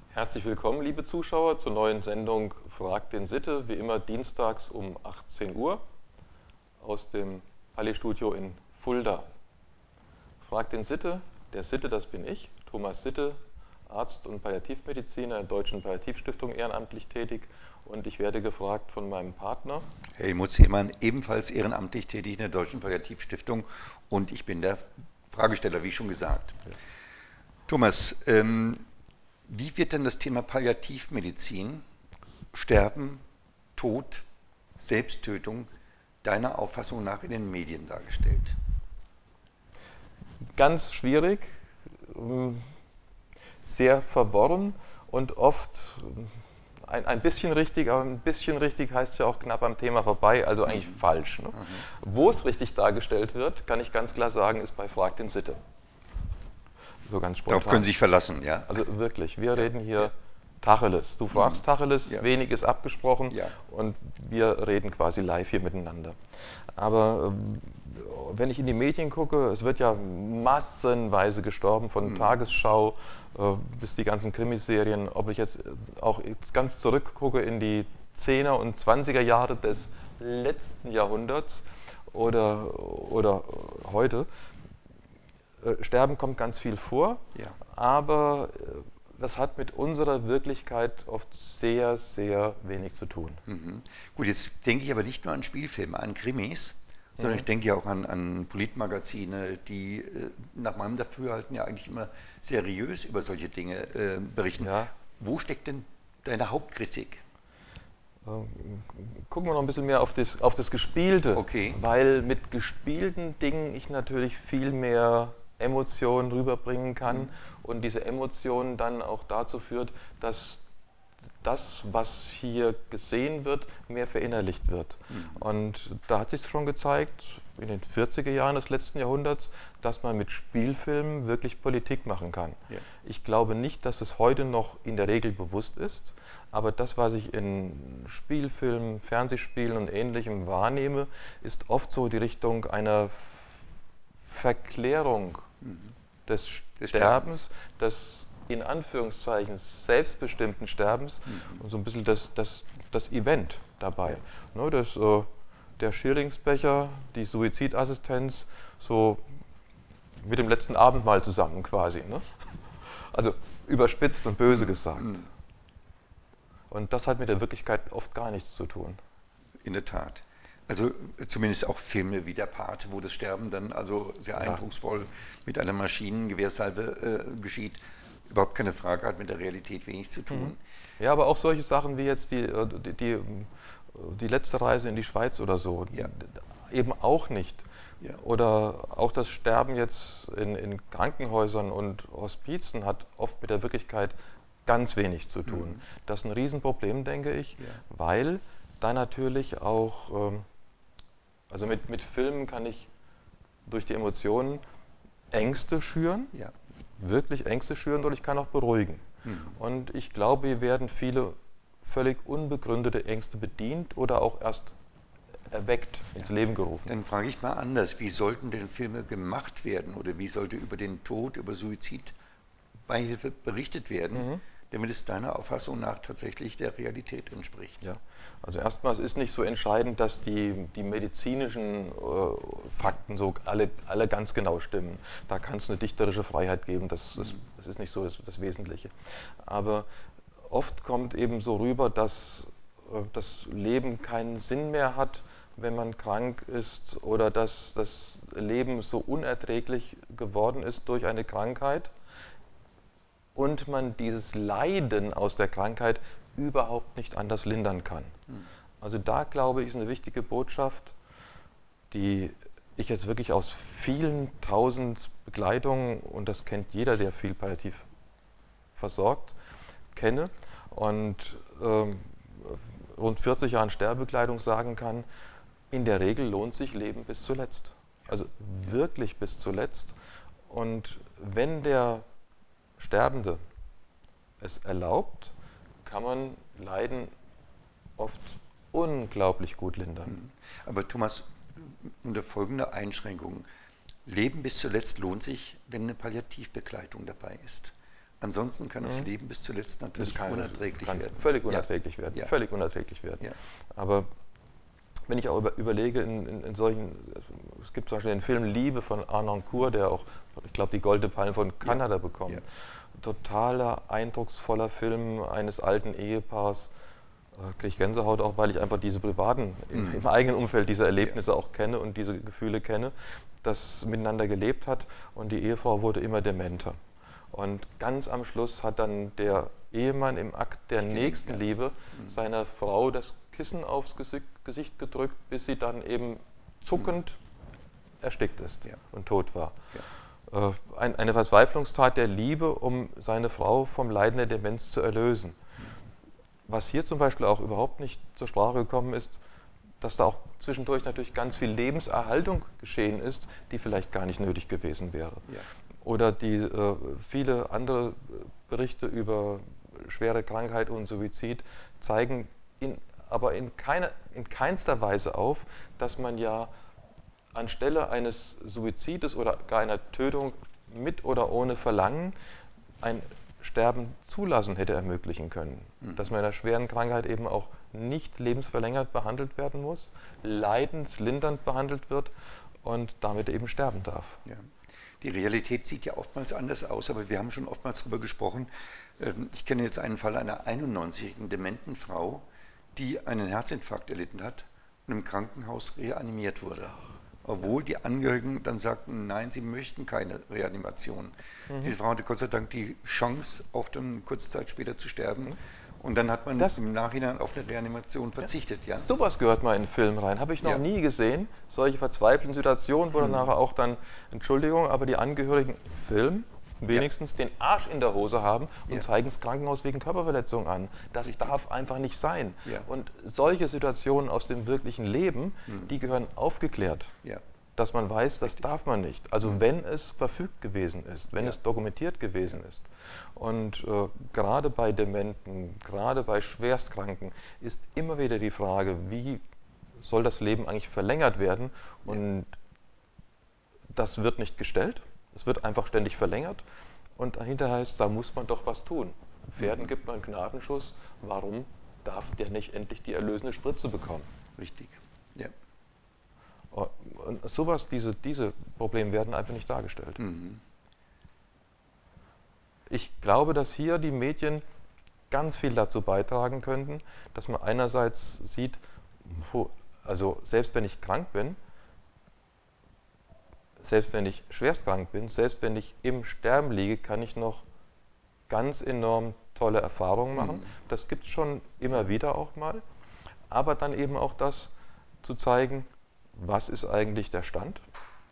Herzlich willkommen, liebe Zuschauer, zur neuen Sendung Frag den Sitte, wie immer dienstags um 18 Uhr aus dem Palais-Studio in Fulda. Frag den Sitte, der Sitte, das bin ich, Thomas Sitte, Arzt und Palliativmediziner in der Deutschen Palliativstiftung ehrenamtlich tätig, und ich werde gefragt von meinem Partner Helmut Seemann, ebenfalls ehrenamtlich tätig in der Deutschen Palliativstiftung, und ich bin der Fragesteller, wie schon gesagt. Ja. Thomas, wie wird denn das Thema Palliativmedizin, Sterben, Tod, Selbsttötung deiner Auffassung nach in den Medien dargestellt? Ganz schwierig, sehr verworren und oft ein bisschen richtig, aber ein bisschen richtig heißt ja auch knapp am Thema vorbei, also eigentlich falsch. Ne? Wo es richtig dargestellt wird, kann ich ganz klar sagen, ist bei Frag den Sitte. So ganz spontan. Darauf können Sie sich verlassen, ja? Also wirklich, wir reden hier Tacheles. Du fragst Tacheles, wenig ist abgesprochen und wir reden quasi live hier miteinander. Aber wenn ich in die Medien gucke, es wird ja massenweise gestorben, von Tagesschau bis die ganzen Krimiserien. Ob ich jetzt auch ganz zurückgucke in die 10er und 20er Jahre des letzten Jahrhunderts oder heute, Sterben kommt ganz viel vor, aber das hat mit unserer Wirklichkeit oft sehr, sehr wenig zu tun. Gut, jetzt denke ich aber nicht nur an Spielfilme, an Krimis, sondern ich denke ja auch an Politmagazine, die nach meinem Dafürhalten ja eigentlich immer seriös über solche Dinge berichten. Ja. Wo steckt denn deine Hauptkritik? Gucken wir noch ein bisschen mehr auf das Gespielte, weil mit gespielten Dingen ich natürlich viel mehr Emotionen rüberbringen kann und diese Emotionen dann auch dazu führt, dass das, was hier gesehen wird, mehr verinnerlicht wird. Und da hat sich schon gezeigt, in den 40er Jahren des letzten Jahrhunderts, dass man mit Spielfilmen wirklich Politik machen kann. Ja. Ich glaube nicht, dass es heute noch in der Regel bewusst ist, aber das, was ich in Spielfilmen, Fernsehspielen und Ähnlichem wahrnehme, ist oft so die Richtung einer Verklärung des Sterbens, des in Anführungszeichen selbstbestimmten Sterbens und so ein bisschen das Event dabei. Ja. Ne, der Schirlingsbecher, die Suizidassistenz, so mit dem letzten Abendmahl zusammen quasi. Ne? Also überspitzt und böse gesagt. Und das hat mit der Wirklichkeit oft gar nichts zu tun. In der Tat. Also zumindest auch Filme wie Der Pate, wo das Sterben dann also sehr eindrucksvoll mit einer Maschinengewehrsalve geschieht, überhaupt keine Frage, hat mit der Realität wenig zu tun. Ja, aber auch solche Sachen wie jetzt die letzte Reise in die Schweiz oder so, eben auch nicht. Ja. Oder auch das Sterben jetzt in Krankenhäusern und Hospizen hat oft mit der Wirklichkeit ganz wenig zu tun. Das ist ein Riesenproblem, denke ich, weil da natürlich auch, also mit Filmen kann ich durch die Emotionen Ängste schüren, wirklich Ängste schüren, und ich kann auch beruhigen. Und ich glaube, hier werden viele völlig unbegründete Ängste bedient oder auch erst erweckt, ins Leben gerufen. Dann frage ich mal anders, wie sollten denn Filme gemacht werden oder wie sollte über den Tod, über Suizidbeihilfe berichtet werden, damit es deiner Auffassung nach tatsächlich der Realität entspricht? Ja, also erstmal, es ist nicht so entscheidend, dass die medizinischen Fakten so alle ganz genau stimmen. Da kann es eine dichterische Freiheit geben, das ist nicht so das Wesentliche. Aber oft kommt eben so rüber, dass das Leben keinen Sinn mehr hat, wenn man krank ist, oder dass das Leben so unerträglich geworden ist durch eine Krankheit und man dieses Leiden aus der Krankheit überhaupt nicht anders lindern kann. Also da, glaube ich, ist eine wichtige Botschaft, die ich jetzt wirklich aus vielen tausend Begleitungen, und das kennt jeder, der viel palliativ versorgt, kenne, und rund 40 Jahren Sterbebegleitung sagen kann, in der Regel lohnt sich Leben bis zuletzt. Also wirklich bis zuletzt. Und wenn der Sterbende es erlaubt, kann man Leiden oft unglaublich gut lindern. Aber Thomas, unter folgender Einschränkung: Leben bis zuletzt lohnt sich, wenn eine Palliativbegleitung dabei ist. Ansonsten kann das Leben bis zuletzt natürlich unerträglich werden. Völlig unerträglich werden. Ja. Völlig unerträglich werden. Ja. Aber wenn ich auch überlege, in solchen, es gibt zum Beispiel den Film Liebe von Arnoncourt, der auch, ich glaube, die Goldene Palme von Kanada bekommt. Ja. Totaler, eindrucksvoller Film eines alten Ehepaars. Kriege ich Gänsehaut auch, weil ich einfach diese privaten, im eigenen Umfeld diese Erlebnisse auch kenne und diese Gefühle kenne, das miteinander gelebt hat und die Ehefrau wurde immer dementer. Und ganz am Schluss hat dann der Ehemann im Akt der Nächstenliebe seiner Frau das Kissen aufs Gesicht gedrückt, bis sie dann eben zuckend erstickt ist und tot war. Ja. Eine Verzweiflungstat der Liebe, um seine Frau vom Leiden der Demenz zu erlösen. Was hier zum Beispiel auch überhaupt nicht zur Sprache gekommen ist, dass da auch zwischendurch natürlich ganz viel Lebenserhaltung geschehen ist, die vielleicht gar nicht nötig gewesen wäre. Ja. Oder die viele andere Berichte über schwere Krankheit und Suizid zeigen aber in keinster Weise auf, dass man ja anstelle eines Suizides oder gar einer Tötung mit oder ohne Verlangen ein Sterben zulassen hätte ermöglichen können. Dass man in einer schweren Krankheit eben auch nicht lebensverlängert behandelt werden muss, leidenslindernd behandelt wird und damit eben sterben darf. Ja. Die Realität sieht ja oftmals anders aus, aber wir haben schon oftmals darüber gesprochen. Ich kenne jetzt einen Fall einer 91-jährigen dementen Frau, die einen Herzinfarkt erlitten hat und im Krankenhaus reanimiert wurde. Obwohl die Angehörigen dann sagten, nein, sie möchten keine Reanimation. Diese Frau hatte Gott sei Dank die Chance, auch dann kurze Zeit später zu sterben. Und dann hat man im Nachhinein auf eine Reanimation verzichtet. Ja. Sowas gehört mal in den Film rein. Habe ich noch nie gesehen. Solche verzweifelten Situationen, wo dann nachher auch dann, Entschuldigung, aber die Angehörigen im Film wenigstens den Arsch in der Hose haben und zeigen das Krankenhaus wegen Körperverletzung an. Das darf einfach nicht sein. Ja. Und solche Situationen aus dem wirklichen Leben, die gehören aufgeklärt. Ja. Dass man weiß, das darf man nicht. Also wenn es verfügt gewesen ist, wenn es dokumentiert gewesen ist. Und gerade bei Dementen, gerade bei Schwerstkranken ist immer wieder die Frage, wie soll das Leben eigentlich verlängert werden? Und das wird nicht gestellt. Es wird einfach ständig verlängert und dahinter heißt, da muss man doch was tun. Pferden gibt man einen Gnadenschuss, warum darf der nicht endlich die erlösende Spritze bekommen? Richtig, ja. Und sowas, diese Probleme werden einfach nicht dargestellt. Ich glaube, dass hier die Medien ganz viel dazu beitragen könnten, dass man einerseits sieht, also selbst wenn ich krank bin, selbst wenn ich schwerstkrank bin, selbst wenn ich im Sterben liege, kann ich noch ganz enorm tolle Erfahrungen machen. Das gibt es schon immer wieder auch mal. Aber dann eben auch das zu zeigen, was ist eigentlich der Stand?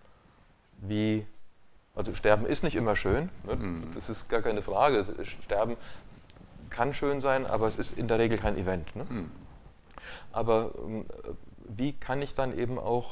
Also Sterben ist nicht immer schön, ne? Das ist gar keine Frage. Sterben kann schön sein, aber es ist in der Regel kein Event. Ne? Aber wie kann ich dann eben auch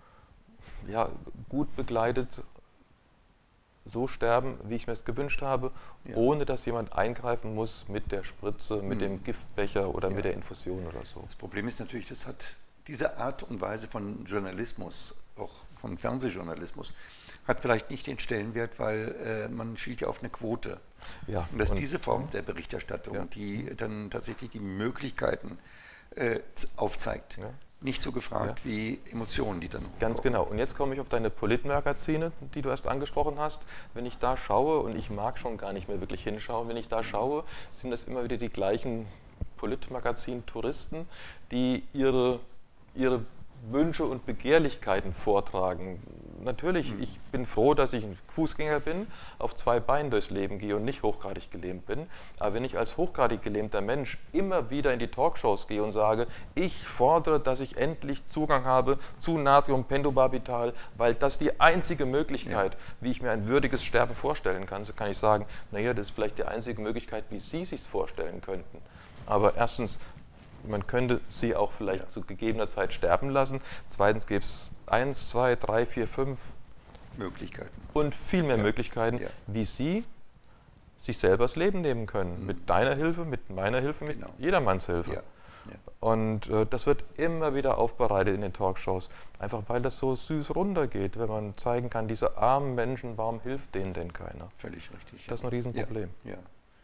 gut begleitet so sterben, wie ich mir es gewünscht habe, ohne dass jemand eingreifen muss mit der Spritze, mit dem Giftbecher oder mit der Infusion oder so. Das Problem ist natürlich, das hat diese Art und Weise von Journalismus, auch von Fernsehjournalismus, hat vielleicht nicht den Stellenwert, weil man schielt ja auf eine Quote. Ja, und dass diese Form der Berichterstattung, die dann tatsächlich die Möglichkeiten aufzeigt, nicht so gefragt wie Emotionen, die dann hochkommen. Ganz genau. Und jetzt komme ich auf deine Politmagazine, die du erst angesprochen hast. Wenn ich da schaue, und ich mag schon gar nicht mehr wirklich hinschauen, wenn ich da schaue, sind das immer wieder die gleichen Politmagazin-Touristen, die ihre Wünsche und Begehrlichkeiten vortragen. Natürlich, ich bin froh, dass ich ein Fußgänger bin, auf zwei Beinen durchs Leben gehe und nicht hochgradig gelähmt bin. Aber wenn ich als hochgradig gelähmter Mensch immer wieder in die Talkshows gehe und sage, ich fordere, dass ich endlich Zugang habe zu Natriumpentobarbital, weil das die einzige Möglichkeit, wie ich mir ein würdiges Sterben vorstellen kann, so kann ich sagen, naja, das ist vielleicht die einzige Möglichkeit, wie Sie sich vorstellen könnten. Aber erstens, man könnte sie auch vielleicht zu gegebener Zeit sterben lassen. Zweitens gäbe es 1, 2, 3, 4, 5 Möglichkeiten. Und viel mehr Möglichkeiten, wie sie sich selber das Leben nehmen können. Mit deiner Hilfe, mit meiner Hilfe, mit jedermanns Hilfe. Ja. Und das wird immer wieder aufbereitet in den Talkshows, einfach weil das so süß runtergeht, wenn man zeigen kann, diese armen Menschen, warum hilft denen denn keiner? Völlig richtig. Das ist ein Riesenproblem. Ja.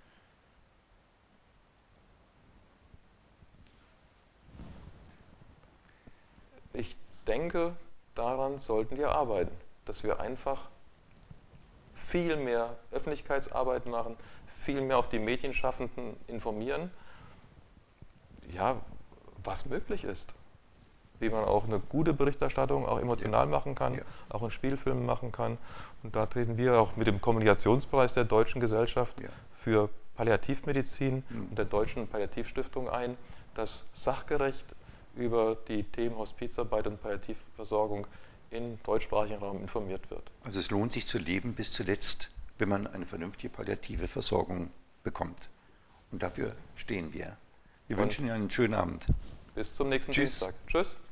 Ich denke, daran sollten wir arbeiten, dass wir einfach viel mehr Öffentlichkeitsarbeit machen, viel mehr auch die Medienschaffenden informieren, ja, was möglich ist. Wie man auch eine gute Berichterstattung auch emotional machen kann, auch in Spielfilmen machen kann. Und da treten wir auch mit dem Kommunikationspreis der Deutschen Gesellschaft für Palliativmedizin und der Deutschen Palliativstiftung ein, dass sachgerecht über die Themen Hospizarbeit und Palliativversorgung im deutschsprachigen Raum informiert wird. Also es lohnt sich zu leben bis zuletzt, wenn man eine vernünftige palliative Versorgung bekommt. Und dafür stehen wir. Wir wünschen Ihnen einen schönen Abend. Bis zum nächsten Tschüss. Dienstag. Tschüss.